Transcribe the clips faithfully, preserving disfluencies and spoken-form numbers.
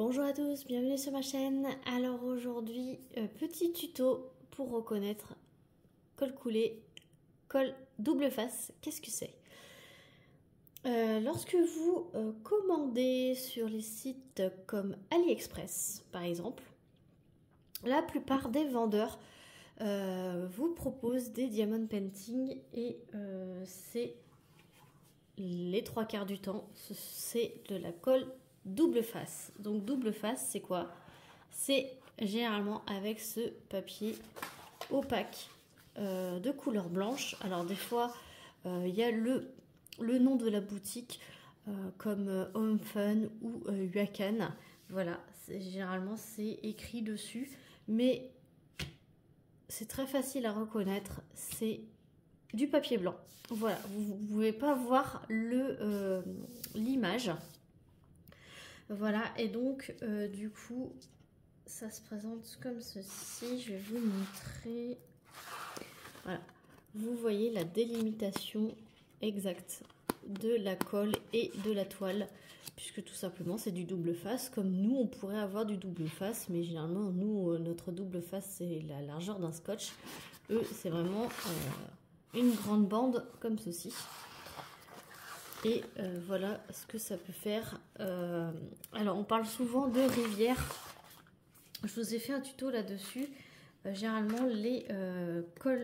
Bonjour à tous, bienvenue sur ma chaîne. Alors aujourd'hui, euh, petit tuto pour reconnaître col coulé, col double face. Qu'est-ce que c'est? euh, Lorsque vous euh, commandez sur les sites comme AliExpress par exemple, la plupart des vendeurs euh, vous proposent des diamond painting et euh, c'est les trois quarts du temps, c'est de la colle double face. Donc double face, c'est quoi? C'est généralement avec ce papier opaque euh, de couleur blanche. Alors des fois, il euh, y a le, le nom de la boutique euh, comme euh, Home Fun ou euh, Yuakan. Voilà, généralement c'est écrit dessus, mais c'est très facile à reconnaître. C'est du papier blanc. Voilà, vous ne pouvez pas voir le euh, l'image. Voilà, et donc euh, du coup ça se présente comme ceci. Je vais vous montrer. Voilà, vous voyez la délimitation exacte de la colle et de la toile, puisque tout simplement c'est du double face, comme nous on pourrait avoir du double face, mais généralement nous notre double face c'est la largeur d'un scotch. Eux c'est vraiment euh, une grande bande comme ceci. Et euh, voilà ce que ça peut faire. Euh, alors on parle souvent de rivière. Je vous ai fait un tuto là-dessus. Euh, généralement les euh, colles,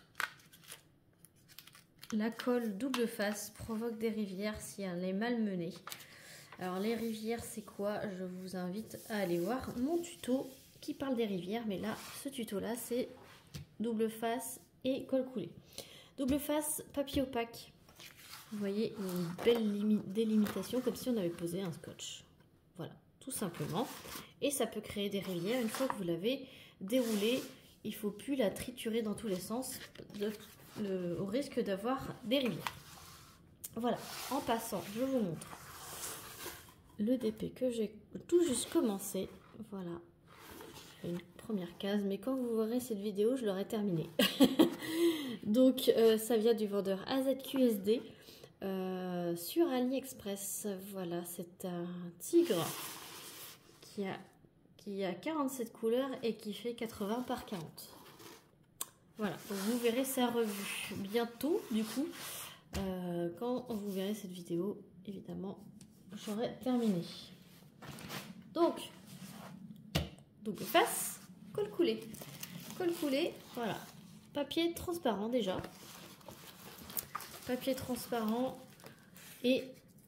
la colle double face provoque des rivières si elle est mal menée. Alors les rivières c'est quoi? Je vous invite à aller voir mon tuto qui parle des rivières. Mais là, ce tuto là c'est double face et colle coulée. Double face, papier opaque. Vous voyez une belle délimitation comme si on avait posé un scotch. Voilà, tout simplement. Et ça peut créer des rivières. Une fois que vous l'avez déroulée, il ne faut plus la triturer dans tous les sens de, le, au risque d'avoir des rivières. Voilà, en passant, je vous montre le D P que j'ai tout juste commencé. Voilà, une première case, mais quand vous verrez cette vidéo, je l'aurai terminée. Donc, euh, ça vient du vendeur A Z Q S D. Euh, sur AliExpress. Voilà, c'est un tigre qui a, qui a quarante-sept couleurs et qui fait quatre-vingts par quarante. Voilà, vous verrez sa revue bientôt du coup. Euh, quand vous verrez cette vidéo, évidemment, j'aurai terminé. Donc, double face, colle coulée. Colle coulée, voilà. Papier transparent déjà. Papier transparent, et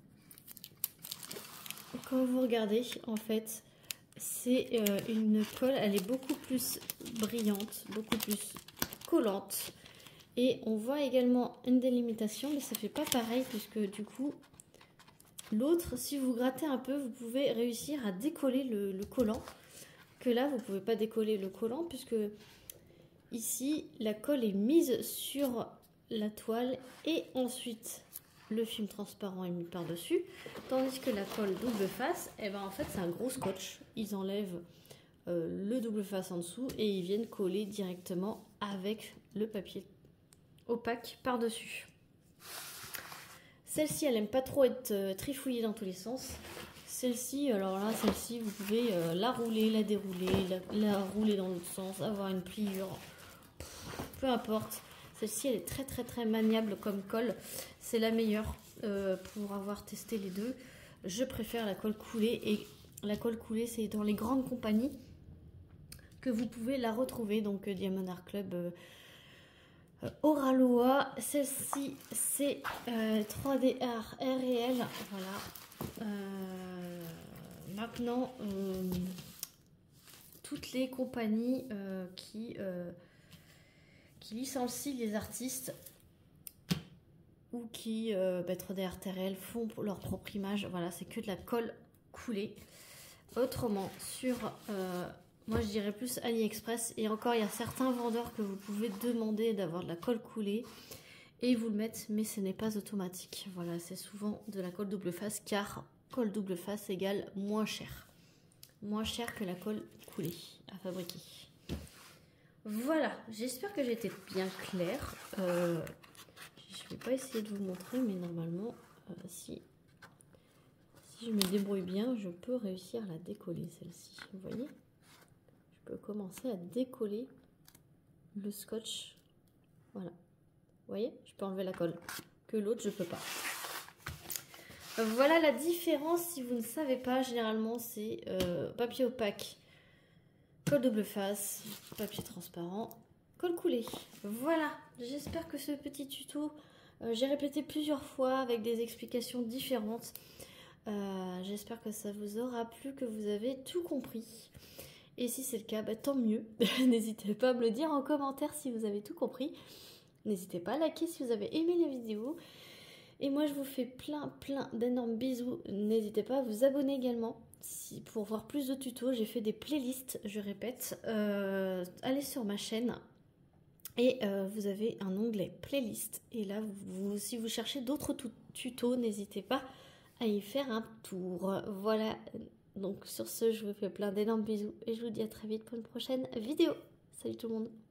quand vous regardez en fait c'est euh, une colle, elle est beaucoup plus brillante, beaucoup plus collante, et on voit également une délimitation, mais ça fait pas pareil puisque du coup l'autre, si vous grattez un peu, vous pouvez réussir à décoller le, le collant, que là vous pouvez pas décoller le collant puisque ici la colle est mise sur la toile et ensuite le film transparent est mis par dessus, tandis que la colle double face, et eh ben en fait c'est un gros scotch. Ils enlèvent euh, le double face en dessous et ils viennent coller directement avec le papier opaque par dessus. Celle-ci elle aime pas trop être euh, trifouillée dans tous les sens. Celle-ci, alors là celle-ci vous pouvez euh, la rouler, la dérouler, la, la rouler dans l'autre sens, avoir une pliure, peu importe. Celle-ci, elle est très très très maniable comme colle. C'est la meilleure euh, pour avoir testé les deux. Je préfère la colle coulée. Et la colle coulée, c'est dans les grandes compagnies que vous pouvez la retrouver. Donc euh, Diamond Art Club, euh, euh, Oraloa. Celle-ci, c'est euh, trois D Art R et L. Voilà. Euh, maintenant, euh, toutes les compagnies euh, qui... Euh, qui licencient les artistes ou qui, euh, bah, trois D Art R L, font leur propre image. Voilà, c'est que de la colle coulée. Autrement, sur, euh, moi je dirais plus AliExpress, et encore il y a certains vendeurs que vous pouvez demander d'avoir de la colle coulée et ils vous le mettent, mais ce n'est pas automatique. Voilà, c'est souvent de la colle double face, car colle double face égale moins cher. Moins cher que la colle coulée à fabriquer. Voilà, j'espère que j'ai été bien claire. Euh, je ne vais pas essayer de vous montrer, mais normalement, euh, si, si si je me débrouille bien, je peux réussir à la décoller celle-ci. Vous voyez? Je peux commencer à décoller le scotch. Voilà. Vous voyez? Je peux enlever la colle. Que l'autre, je peux pas. Voilà la différence. Si vous ne savez pas, généralement, c'est euh, papier opaque, colle double face, papier transparent, colle coulée. Voilà. J'espère que ce petit tuto, euh, j'ai répété plusieurs fois avec des explications différentes. Euh, J'espère que ça vous aura plu, que vous avez tout compris. Et si c'est le cas, bah, tant mieux. N'hésitez pas à me le dire en commentaire si vous avez tout compris. N'hésitez pas à liker si vous avez aimé la vidéo. Et moi, je vous fais plein, plein d'énormes bisous. N'hésitez pas à vous abonner également. Si, pour voir plus de tutos, j'ai fait des playlists, je répète. Euh, allez sur ma chaîne. Et euh, vous avez un onglet playlist. Et là, vous, si vous cherchez d'autres tutos, n'hésitez pas à y faire un tour. Voilà. Donc sur ce, je vous fais plein d'énormes bisous. Et je vous dis à très vite pour une prochaine vidéo. Salut tout le monde.